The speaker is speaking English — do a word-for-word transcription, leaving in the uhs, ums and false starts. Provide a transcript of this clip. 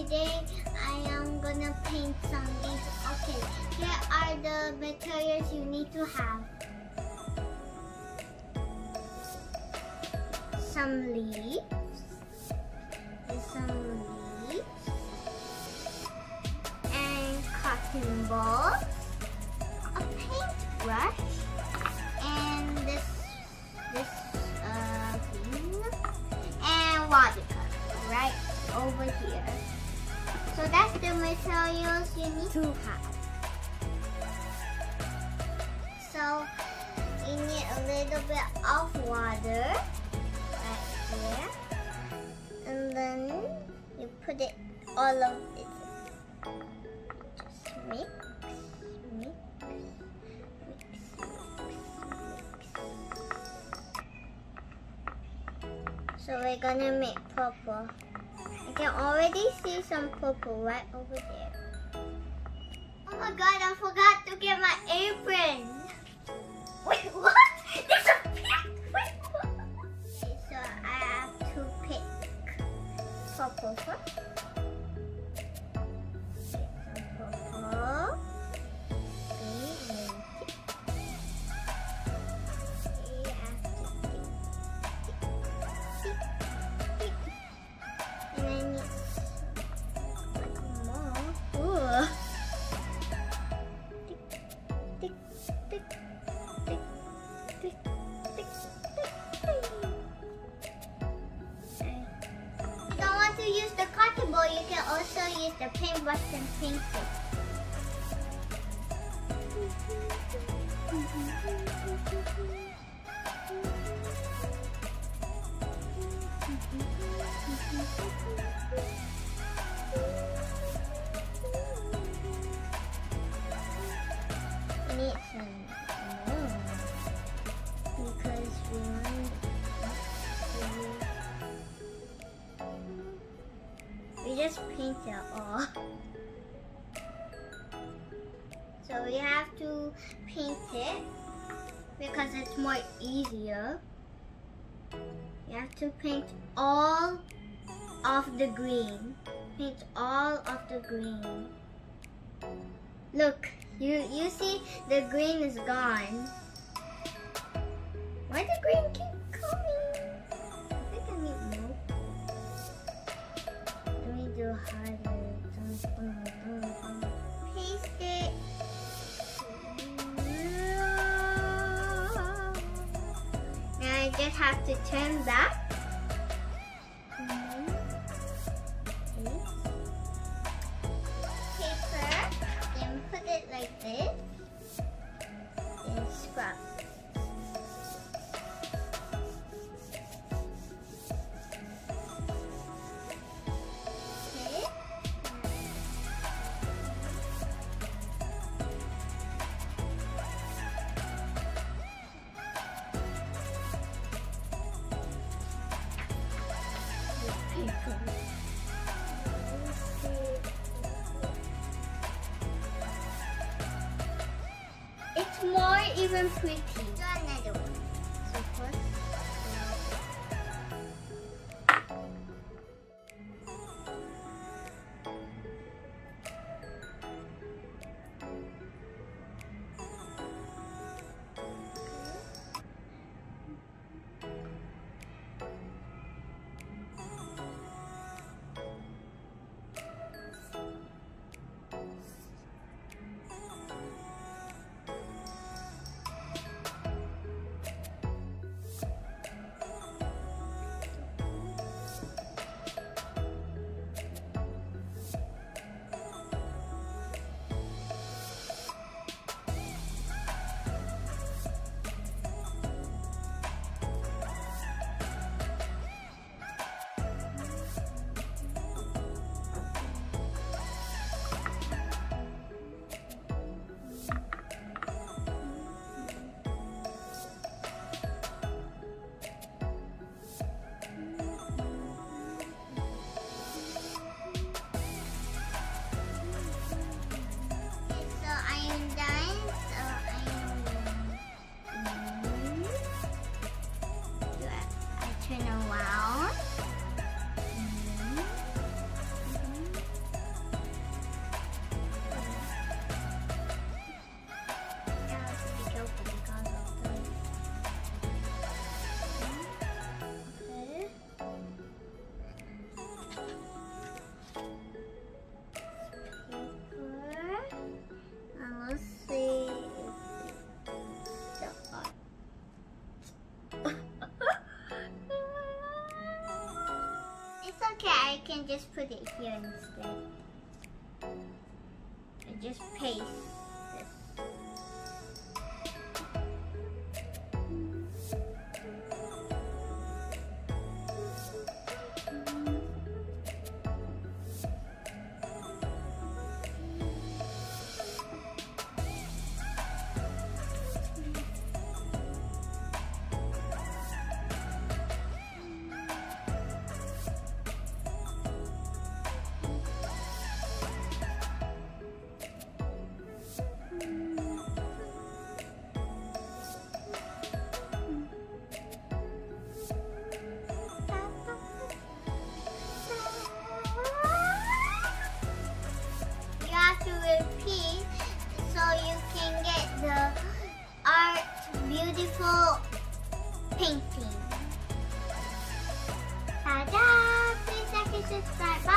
today I am gonna paint some leaves. Okay, here are the materials you need to have. Some leaves. There's some leaves. And cotton balls. A paintbrush. And this, this uh, thing. And watercolor, right over here. So that's the materials you need to have. So you need a little bit of water right here, and then you put it all of it. Just mix, mix, mix, mix. So we're gonna make purple. I can already see some purple right over there. Oh my god, I forgot to get my apron. Wait, what? There's a pink. Wait, what? Okay, so I have to pick purple first. Get some purple. Use the cotton ball, you can also use the paintbrush and paint it. We need some more because we want We just paint it all. So we have to paint it because it's more easier. You have to paint all of the green. Paint all of the green. Look, you, you see the green is gone. Why the green keep coming? I think I need more. Do harder. Paste it. Now I just have to turn back. Paper. Then put it like this. Then scrub. It's more even pretty. Do another one. So first, I can just put it here instead. And just paste this. Repeat so you can get the art beautiful painting. Ta-da! Please like and subscribe. Bye.